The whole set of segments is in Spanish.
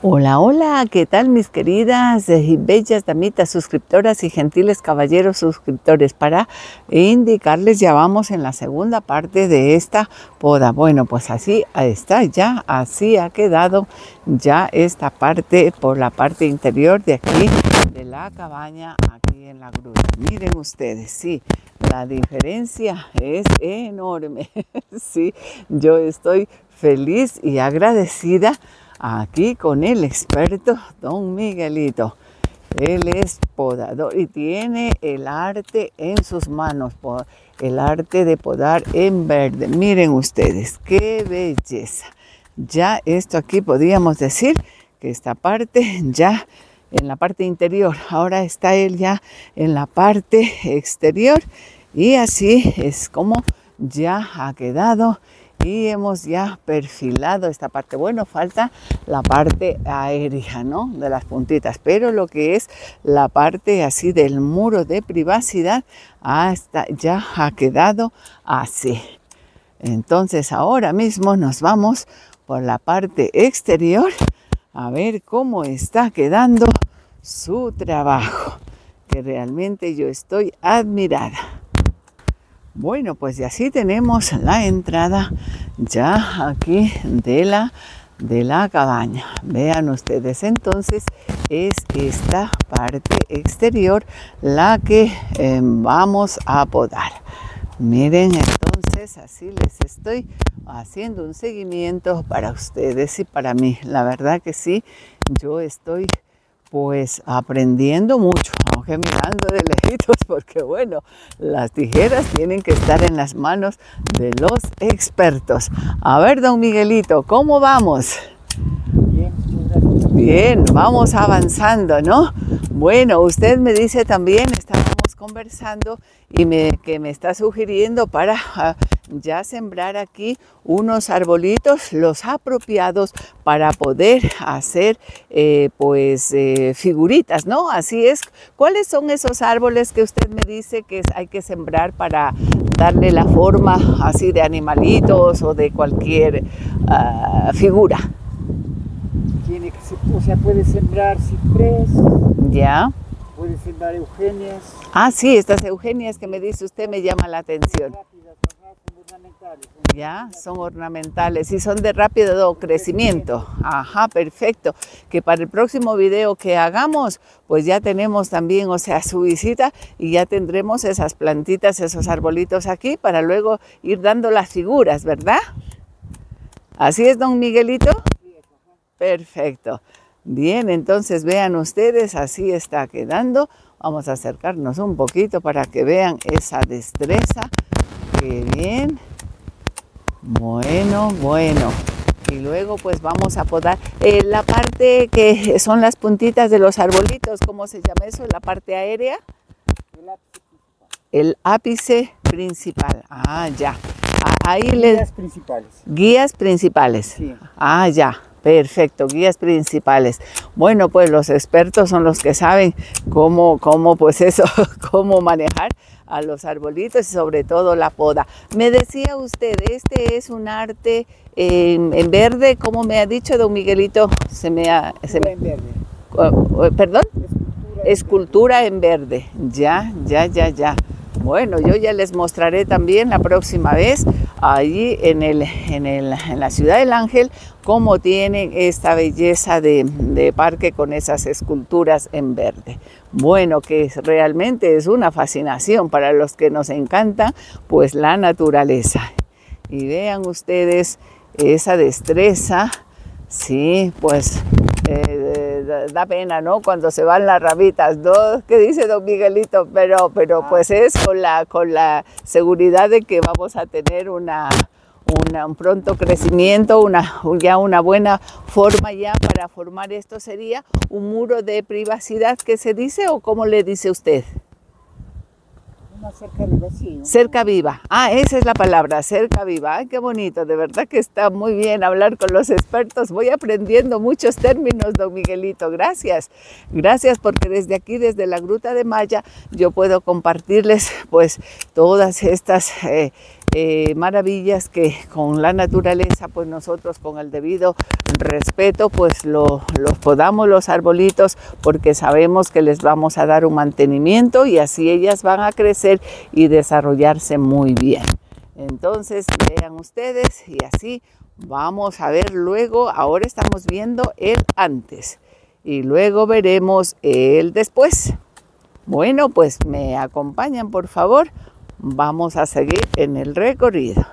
Hola, hola, ¿qué tal mis queridas y bellas damitas suscriptoras y gentiles caballeros suscriptores? Para indicarles, ya vamos en la segunda parte de esta poda. Bueno, pues así está ya, así ha quedado ya esta parte por la parte interior de aquí de la cabaña, aquí en la gruta. Miren ustedes, sí, la diferencia es enorme. Sí, yo estoy feliz y agradecida aquí con el experto don Miguelito. Él es podador y tiene el arte en sus manos, el arte de podar en verde. Miren ustedes, qué belleza. Ya esto aquí podríamos decir que esta parte ya en la parte interior, ahora está él ya en la parte exterior y así es como ya ha quedado. Y hemos ya perfilado esta parte. Bueno, falta la parte aérea, ¿no? De las puntitas, pero lo que es la parte así del muro de privacidad hasta ya ha quedado así. Entonces ahora mismo nos vamos por la parte exterior a ver cómo está quedando su trabajo, que realmente yo estoy admirada. Bueno, pues y así tenemos la entrada ya aquí de la cabaña. Vean ustedes, entonces es esta parte exterior la que vamos a podar. Miren, entonces así les estoy haciendo un seguimiento para ustedes y para mí. La verdad que sí, yo estoy pues aprendiendo mucho, aunque mirando de lejitos, porque bueno, las tijeras tienen que estar en las manos de los expertos. A ver, don Miguelito, ¿cómo vamos? Bien, muchas gracias. Bien, vamos avanzando, ¿no? Bueno, usted me dice también, estábamos conversando y que me está sugiriendo para ya sembrar aquí unos arbolitos, los apropiados para poder hacer figuritas, ¿no? Así es. ¿Cuáles son esos árboles que usted me dice que hay que sembrar para darle la forma así de animalitos o de cualquier figura? Tiene que ser, puede sembrar ciprés, Ya. puede sembrar eugenias. Ah, sí, estas eugenias que me dice usted me llama la atención. Rápidas, son ornamentales. Ya, son ornamentales y son de rápido crecimiento. Ajá, perfecto. Que para el próximo video que hagamos, pues ya tenemos también, o sea, su visita y ya tendremos esas plantitas, esos arbolitos aquí para luego ir dando las figuras, ¿verdad? ¿Así es, don Miguelito? Perfecto. Bien, entonces vean ustedes, así está quedando. Vamos a acercarnos un poquito para que vean esa destreza. Qué bien. Bueno, bueno. Y luego pues vamos a podar la parte que son las puntitas de los arbolitos. ¿Cómo se llama eso? La parte aérea. El ápice principal. Ah, ya. Ahí Guías principales. Guías principales. Sí. Ah, ya. Perfecto, guías principales. Bueno, pues los expertos son los que saben cómo manejar a los arbolitos y sobre todo la poda. Me decía usted, este es un arte en verde, como me ha dicho don Miguelito, En verde. perdón, escultura en verde. Ya. Bueno, yo ya les mostraré también la próxima vez allí en la Ciudad del Ángel cómo tienen esta belleza de parque con esas esculturas en verde. Bueno, que realmente es una fascinación para los que nos encanta pues la naturaleza. Y vean ustedes esa destreza, sí, pues da pena, ¿no? Cuando se van las rabitas, ¿no? ¿Qué dice don Miguelito? Pero pues es con la seguridad de que vamos a tener un pronto crecimiento, ya una buena forma ya para formar esto. ¿Sería un muro de privacidad que se dice o cómo le dice usted? Una cerca viva, sí. Cerca viva. Ah, esa es la palabra, cerca viva. Ay, qué bonito. De verdad que está muy bien hablar con los expertos. Voy aprendiendo muchos términos, don Miguelito. Gracias. Gracias porque desde aquí, desde la Gruta de Maya, yo puedo compartirles pues todas estas maravillas que con la naturaleza, pues nosotros con el debido respeto, pues los podamos los arbolitos porque sabemos que les vamos a dar un mantenimiento y así ellas van a crecer y desarrollarse muy bien. Entonces vean ustedes y así vamos a ver luego. Ahora estamos viendo el antes y luego veremos el después. Bueno, pues me acompañan por favor. Vamos a seguir en el recorrido.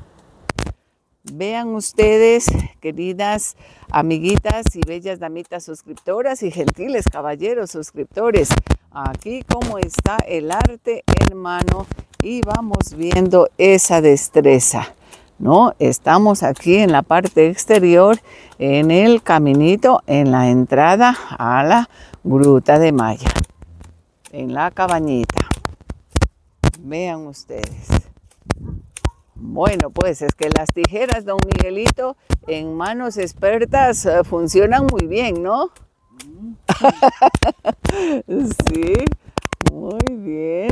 Vean ustedes, queridas amiguitas y bellas damitas suscriptoras y gentiles caballeros suscriptores, aquí cómo está el arte en mano y vamos viendo esa destreza, ¿no? Estamos aquí en la parte exterior, en el caminito, en la entrada a la Gruta de Maya, en la cabañita. Vean ustedes. Bueno, pues es que las tijeras, don Miguelito, en manos expertas funcionan muy bien, ¿no? Sí, muy bien.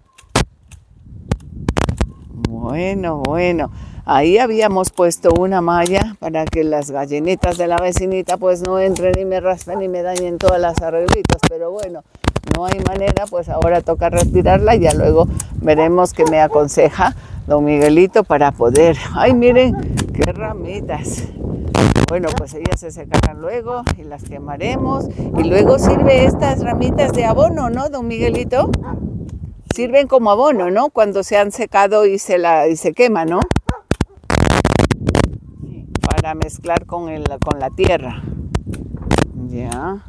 Bueno. Ahí habíamos puesto una malla para que las gallinitas de la vecinita pues no entren y me raspen y me dañen todas las arreglitas, pero bueno, no hay manera, pues ahora toca retirarla y ya luego veremos qué me aconseja don Miguelito para poder. ¡Ay, miren qué ramitas! Bueno, pues ellas se secarán luego y las quemaremos y luego sirve estas ramitas de abono, ¿no, don Miguelito? Sirven como abono, ¿no? Cuando se han secado y se queman, ¿no? Para mezclar con la tierra. Ya.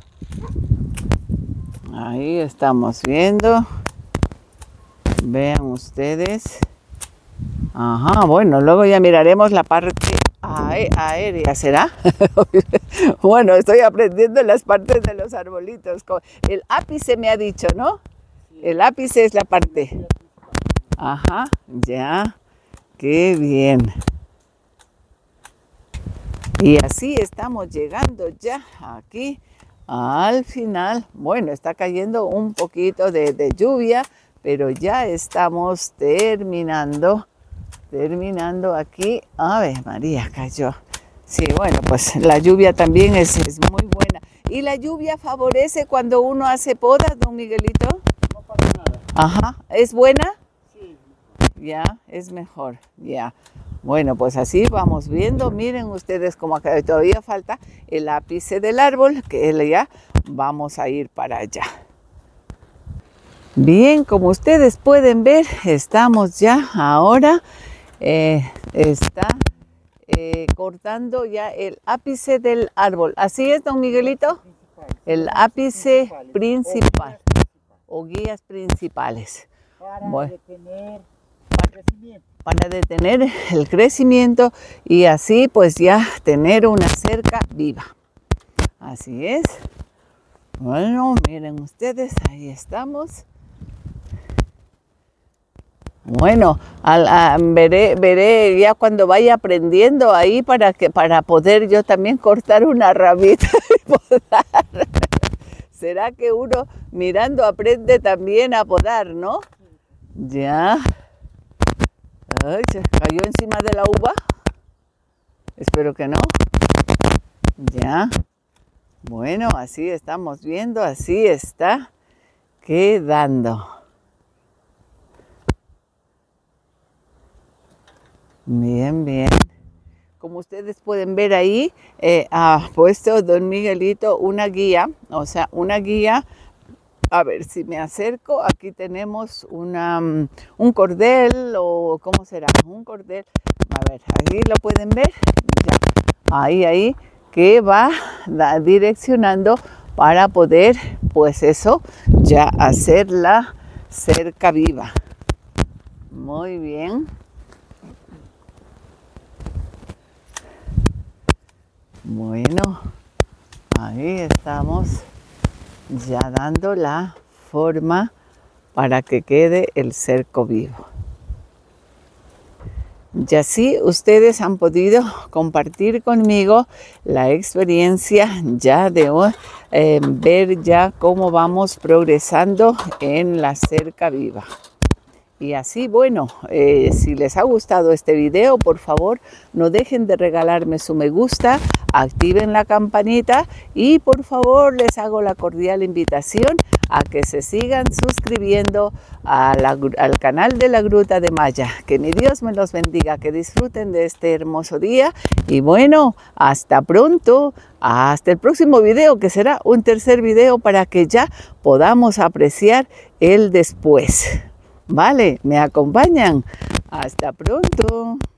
Ahí estamos viendo. Vean ustedes. Ajá, bueno, luego ya miraremos la parte aérea, ¿será? Bueno, estoy aprendiendo las partes de los arbolitos. El ápice me ha dicho, ¿no? El ápice es la parte. Ajá, ya. Qué bien. Y así estamos llegando ya aquí al final. Bueno, está cayendo un poquito de lluvia, pero ya estamos terminando aquí. A ver, María cayó. Sí, bueno, pues la lluvia también es muy buena. ¿Y la lluvia favorece cuando uno hace podas, don Miguelito? No pasa nada. Ajá, ¿es buena? Sí. Ya, es mejor, ya. Bueno, pues así vamos viendo. Miren ustedes como acá todavía falta el ápice del árbol, que ya vamos a ir para allá. Bien, como ustedes pueden ver, estamos ya ahora, cortando ya el ápice del árbol. ¿Así es, don Miguelito? El ápice principal o guías principales. Para detener el crecimiento y así pues ya tener una cerca viva. Así es. Bueno, miren ustedes, ahí estamos. Bueno, veré ya cuando vaya aprendiendo ahí para poder yo también cortar una ramita y podar. ¿Será que uno mirando aprende también a podar, no? Ya. Ay, se cayó encima de la uva. Espero que no. Ya. Bueno, así estamos viendo, así está quedando. Bien, bien. Como ustedes pueden ver ahí, ha puesto don Miguelito una guía, o sea, una guía. A ver si me acerco, aquí tenemos un cordel o ¿cómo será? Un cordel, a ver, aquí lo pueden ver, ya, ahí, que va direccionando para poder, pues eso, ya hacer la cerca viva. Muy bien. Bueno, ahí estamos. Ya dando la forma para que quede el cerco vivo. Y así ustedes han podido compartir conmigo la experiencia ya de ver ya cómo vamos progresando en la cerca viva. Y así, bueno, si les ha gustado este video, por favor, no dejen de regalarme su me gusta, activen la campanita y por favor les hago la cordial invitación a que se sigan suscribiendo al canal de la Gruta de Maya. Que mi Dios me los bendiga, que disfruten de este hermoso día y bueno, hasta pronto, hasta el próximo video, que será un tercer video para que ya podamos apreciar el después. Vale, ¿me acompañan? Hasta pronto.